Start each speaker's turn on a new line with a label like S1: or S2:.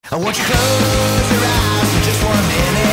S1: I want you to close your eyes for just 1 minute.